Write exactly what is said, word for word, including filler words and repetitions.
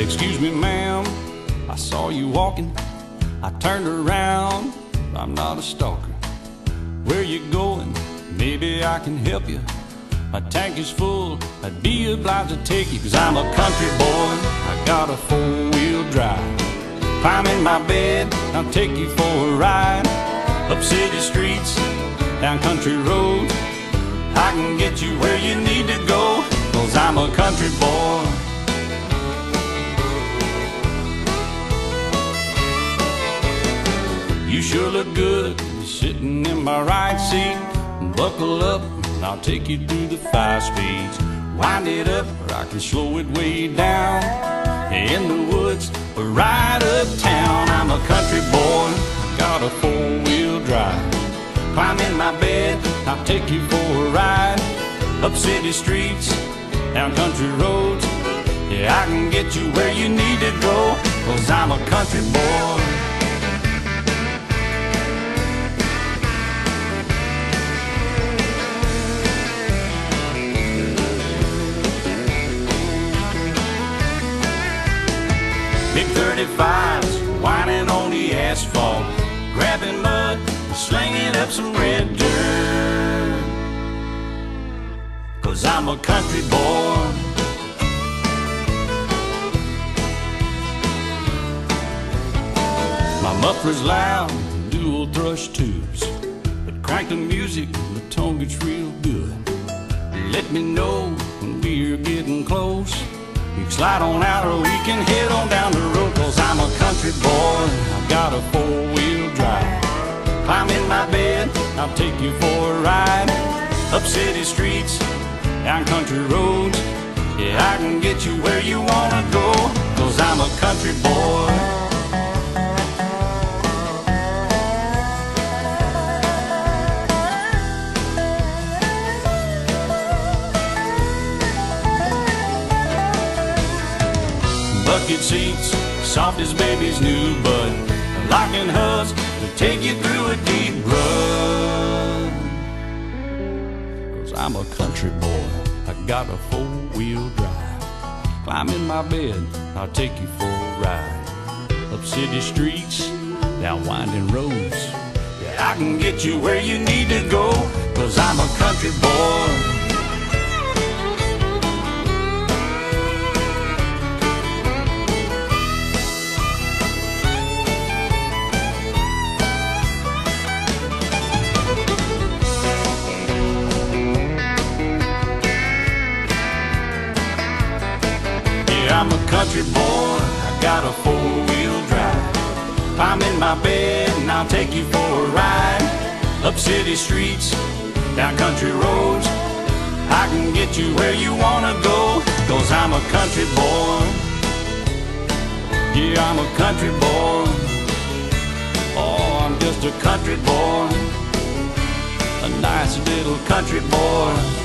Excuse me, ma'am, I saw you walking. I turned around, I'm not a stalker. Where you going? Maybe I can help you. My tank is full, I'd be obliged to take you, 'cause I'm a country boy, I got a four-wheel drive. Climb in my bed, I'll take you for a ride. Up city streets, down country roads, I can get you where you need to go, 'cause I'm a country boy. You sure look good sitting in my right seat. Buckle up, I'll take you through the five speeds. Wind it up, or I can slow it way down. In the woods, or right uptown. I'm a country boy, I got a four-wheel drive. Climb in my bed, I'll take you for a ride. Up city streets, down country roads, yeah, I can get you where you need to go, 'cause I'm a country boy. Big thirty-fives, whining on the asphalt, grabbing mud, slinging up some red dirt, 'cause I'm a country boy. My muffler's loud, dual thrush tubes, but crank the music, the tone gets real good. Let me know when we're getting close. You can slide on out or we can head on down the road, 'cause I'm a country boy, I've got a four-wheel drive. Climb in my bed, I'll take you for a ride. Up city streets, down country roads, yeah, I can get you where you wanna go, 'cause I'm a country boy. Bucket seats, soft as baby's new bud, locking hubs to take you through a deep rut, 'cause I'm a country boy, I got a four-wheel drive. Climb in my bed, I'll take you for a ride. Up city streets, down winding roads, yeah, I can get you where you need to go, 'cause I'm a country boy. I'm a country boy, I got a four-wheel drive. Climb in my bed and I'll take you for a ride. Up city streets, down country roads, I can get you where you wanna go, 'cause I'm a country boy. Yeah, I'm a country boy. Oh, I'm just a country boy, a nice little country boy.